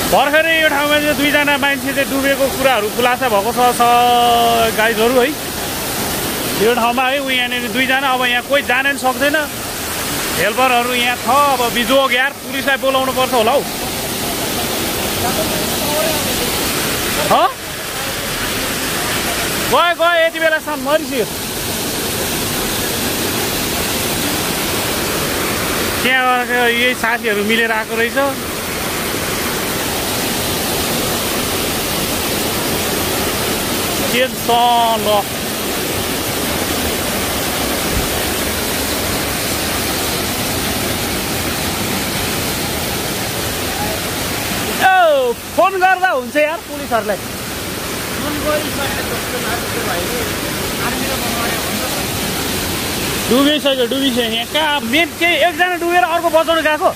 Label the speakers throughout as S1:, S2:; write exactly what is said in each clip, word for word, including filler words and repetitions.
S1: भर्खरै यो ठाउँमा चाहिँ दुईजना मान्छे चाहिँ डुबेको कुराहरू खुलासा भएको छ गाइजहरू है। यो ठाउँमा है उ यहाँनिर दुईजना, अब यहाँ कोही जान नि सक्दैन। हेल्परहरू यहाँ छ, अब बिजोग यार पुलिसलाई बोलाउनु पर्छ होला हौ। गयो गयो यति बेलासम्म मरिसक्यो। त्यहाँ यही साथीहरू मिलेर आएको रहेछ। टेन्सन ल फोन गर्दा हुन्छ यार पुलिसहरूलाई। डुबिसक्यो डुबिसक्यो यहाँ कहाँ मेन केही एकजना डुबेर अर्को बचाउनु गएको।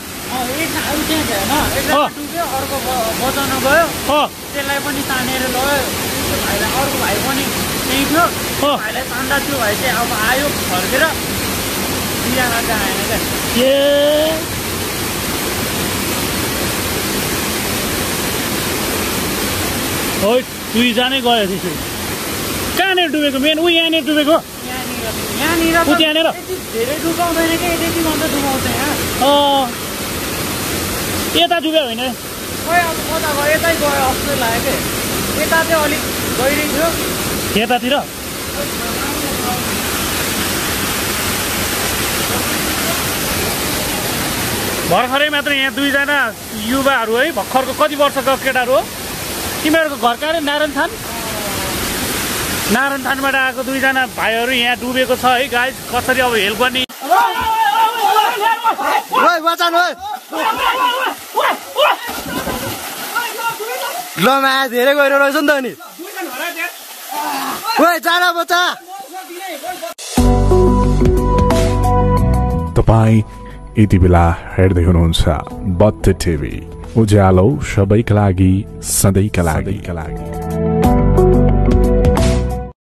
S2: अर्को बचाउनु गयो, त्यसलाई पनि तानेर लग्यो। भाइलाई अर्को भाइ पनि त्यही थियो, भाइलाई तान्दा त्यो भाइ चाहिँ अब आयो फर्केर दुईजना चाहिँ आएन क्या।
S1: ए हो दुईजनै गयो त्यसै। कहाँनिर डुबेको मेन ऊ यहाँनिर डुबेको?
S2: यहाँनिर
S1: त्यहाँनिर
S2: धेरै डुबाउँदैन कि यति मात्रै डुबाउँछ यहाँ।
S1: यता डुब्यो होइन?
S2: खै अब कता गयो, यतै गयो जस्तो लाग्यो कि। यता चाहिँ अलिक गहिरो थियो
S1: यतातिर। भर्खरै मात्र यहाँ दुईजना युवाहरू है, भर्खरको कति वर्षको केटाहरू हो? तिमीहरूको घर कहाँ रे? नारायण थान। नारायण थानबाट आएको दुईजना भाइहरू यहाँ डुबेको छ है गाइज। कसरी अब हेल्प गर्ने?
S3: ल माया धेरै गहिरो रहेछ नि त नि। जान बच्चा।
S4: तपाईँ यति बेला हेर्दै हुनुहुन्छ बत्ती टिभी, उज्यालो सबैका लागि सधैँका लागि।